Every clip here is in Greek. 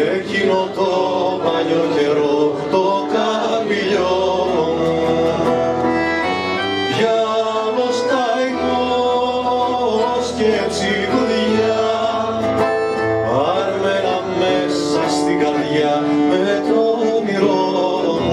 εκείνο το παλιό καιρό το καμπυλιό μου. Διάβος καημός και ψυχουδιά, αρμένα μέσα στην καρδιά με το όνειρό μου.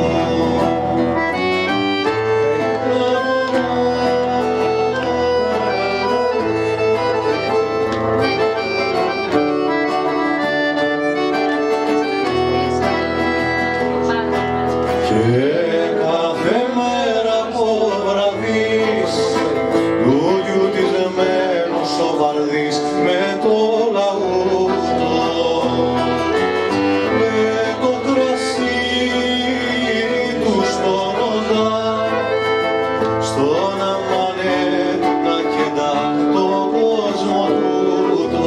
Και κάθε μέρα από βραδείς λουλιουτισμένος ο βαρδής με το λαούτο, με το κρασί του στον οδά, στον αμανέ να κεντά τον κόσμο τούτο.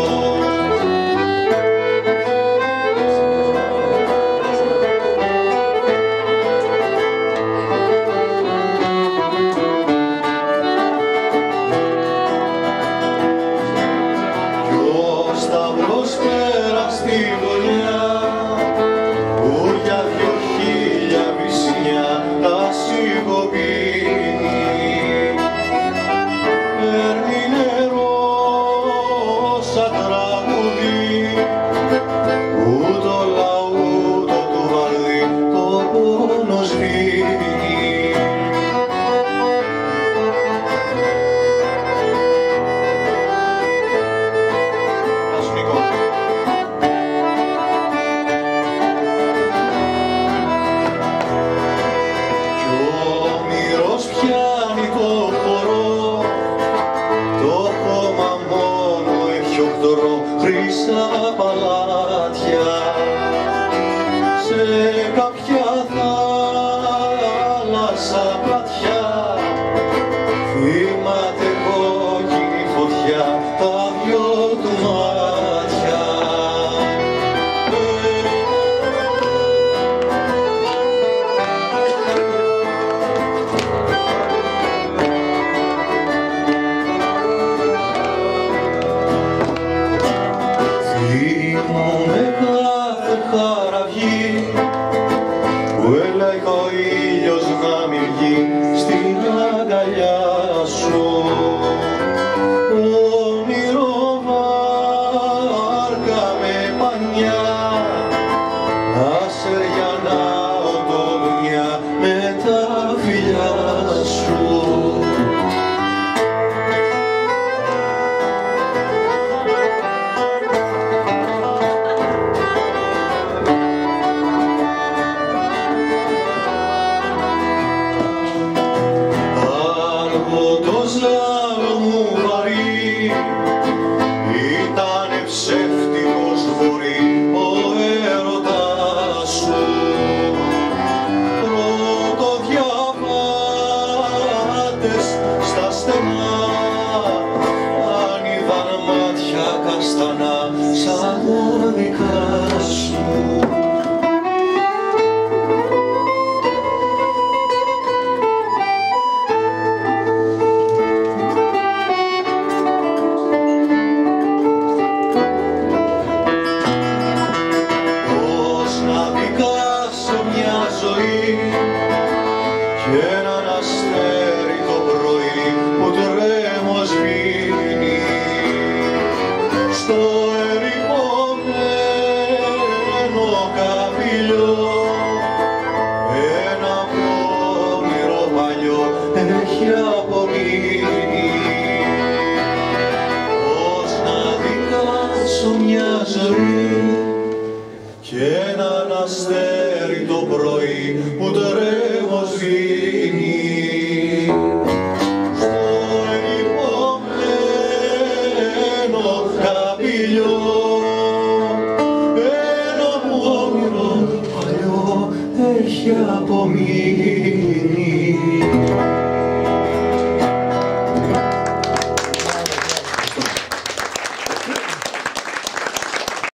Σταυρός πέρα στη γωνιά, που για 2000 βυσσινιά τα σιγοπίνει. Παίρνει νερό σαν τραγουδί, που το λαούτο του βαρδί το πόνο σβήνει. Πιάνει το χορό, το χώμα μόνο έχει οχτωρό χρυσά παλάτια. Σε κάποια θάλασσα πλατιά θυμάται κόκκινη φωτιά τα δυο του μάτια. Θυμάμαι κάθε χαραυγή που έλαγε ο ήλιος να μην βγει στην αγκαλιά σου. Όνειρο βάρκα με πανιά, να σεριανάω το δουνιά με τα φιλιά σου. Το ζάλο μου βαρύ ήτανε ψεύτικος βορεί ο έρωτας σου. Πρωτοδιαβάτες στα στενά αν είδαν μάτια καστανά σαν τα δικά σου. Και έναν αστέρι το πρωί που τρέμω σβήνει στο ερημωμένο καμπυλιό, ένα όνειρο παλιό έχει απομείνει. Πώς να δικάσω μια ζωή και έναν αστέρι το πρωί που τρέμω σβήνει στο ερημωμένο καμπυλιό, ένα όνειρο παλιό έχει απομείνει.